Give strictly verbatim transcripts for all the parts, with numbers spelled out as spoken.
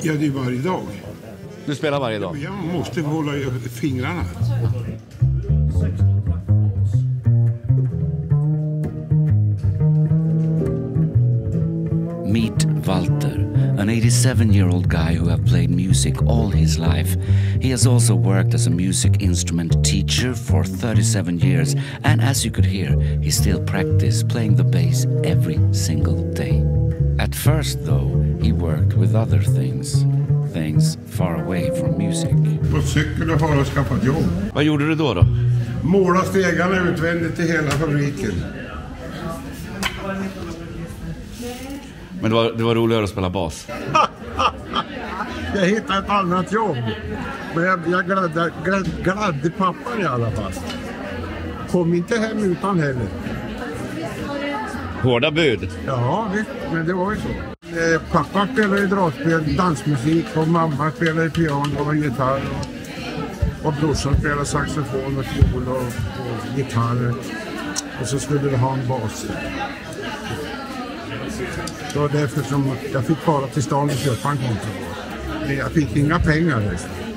Ja, det är varje dag. Du spelar varje dag? Jag måste hålla fingrarna. Meet Walter, an eighty-seven-year-old guy who have played music all his life. He has also worked as a music instrument teacher for thirty-seven years, and as you could hear, he still practices playing the bass every single day. At first, though, he worked with other things, things far away from music. På cykel och har skaffat jobb. Vad gjorde du då då? Måla stegarna utvändigt i hela fabriken. Men det var, det var roligare att spela bas. Jag hittade ett annat jobb. Men jag, jag gladde, glad, gladde pappan i alla fall. Kom inte hem utan heller. Hårda bud. Ja, visst, men det var ju så. Eh, pappa spelade i dragspel, dansmusik och mamma spelade piano och gitarr. Och, och brorsan spelade saxofon och fiol och, och gitarr. Och så skulle vi ha en bas. Det var därför som jag fick bara till stan och köpa en konto. Jag fick inga pengar.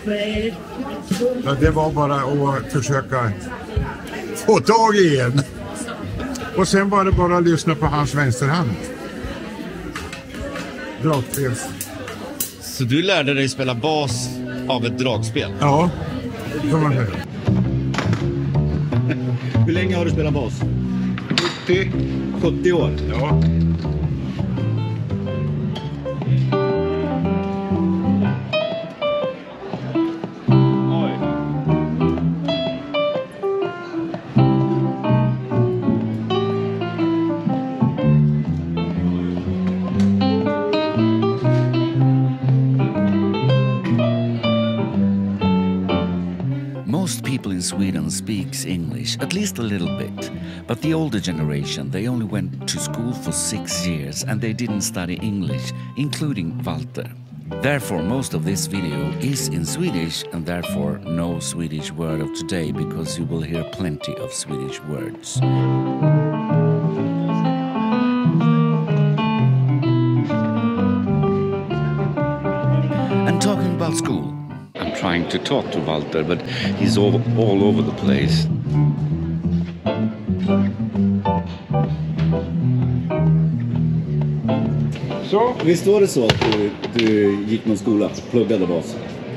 Så det var bara att försöka få tag i en. Och sen var det bara att lyssna på hans vänsterhand. Dragspel. Så du lärde dig spela bas av ett dragspel? Ja, det kan man säga. Hur länge har du spelat bas? sjuttio. sjuttio år? Ja. Most people in Sweden speaks English, at least a little bit. But the older generation, they only went to school for six years and they didn't study English, including Walter. Therefore, most of this video is in Swedish and therefore no Swedish word of today because you will hear plenty of Swedish words. And talking about school, I'm trying to talk to Walter, but he's all, all over the place. Så. Visst var det så att du, du gick någon skola, pluggade bas?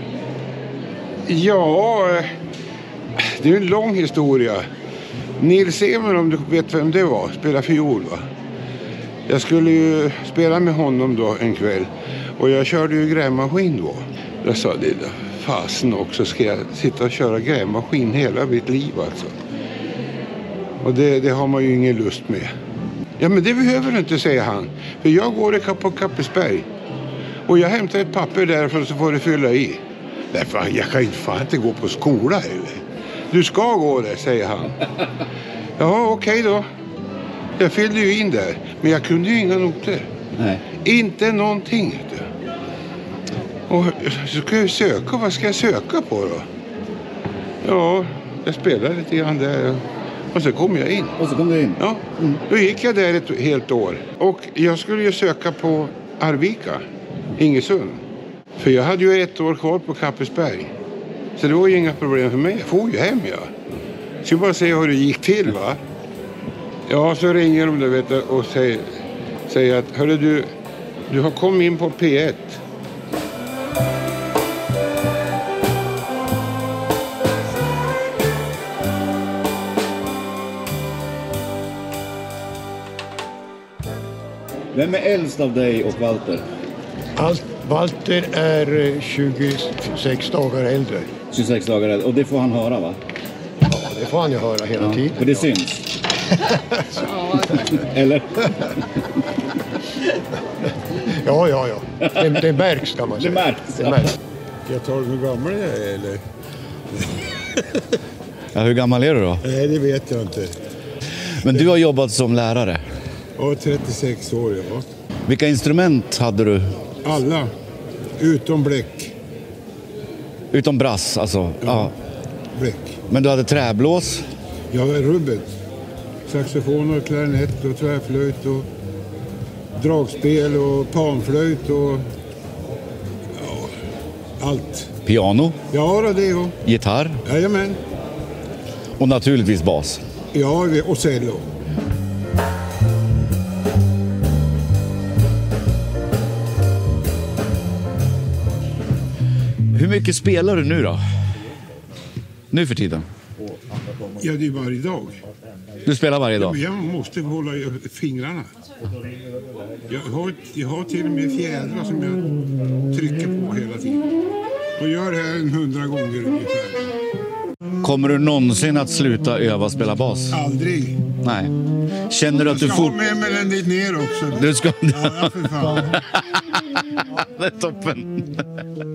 Ja, det är en lång historia. Nils Emer, om du vet vem det var, spelade fiol va? Jag skulle ju spela med honom då en kväll. Och jag körde ju grävmaskin då. Jag sa det där, fasen också, ska jag sitta och köra grävmaskin hela mitt liv alltså. Och det, det har man ju ingen lust med. Ja men det behöver du inte, säger han. För jag går på Kappesberg. Och jag hämtar ett papper därifrån så får du fylla i. Därför jag kan inte fan inte gå på skola eller. Du ska gå där, säger han. Ja okej okay då. Jag fyllde ju in där. Men jag kunde ju inga noter. Nej. Inte någonting. Och så ska jag söka. Vad ska jag söka på då? Ja, jag spelade lite grann där. Och så kom jag in. Och så kom du in? Ja, mm. Då gick jag där ett helt år. Och jag skulle ju söka på Arvika, Ingesund. För jag hade ju ett år kvar på Kappesberg. Så det var ju inga problem för mig. Jag får ju hem, ja. Så bara se hur det gick till, va? Ja, så ringer de, vet du, och säger, säger att hörru du, du har kommit in på P ett. Vem är äldst av dig och Walter? Allt, Walter är tjugosex dagar äldre. tjugosex dagar äldre. Och det får han höra, va? Ja, det får han ju höra hela ja, tiden. Och det syns? Eller? ja, ja, ja. Det, det märks, kan man säga. Det märks. Det märks. Jag tar hur gammal jag är, eller? Ja, hur gammal är du då? Nej, det vet jag inte. Men du har jobbat som lärare? Ja, trettiosex år, ja. Vilka instrument hade du? Alla, utom bläck. Utom brass, alltså? Ja, ja. Bläck. Men du hade träblås? Jag var rubbet. Saxofon och klarinett och tvärflöjt och dragspel och panflöjt och Allt. Piano, Ja, då, det är ju. gitarr Jajamän. och naturligtvis bas. Ja, och cello. Hur mycket spelar du nu då? Nu för tiden? Ja, det är varje dag. Du spelar varje dag? Men jag måste hålla i fingrarna. Jag har, jag har till och med fjädrar som jag trycker på hela tiden. Och gör det här en hundra gånger ungefär. Kommer du någonsin att sluta öva spela bas? Aldrig. Nej. Känner du att du Jag ska får... ha med mig den dit ner också. Du ska... Ja, för fan. Det är toppen.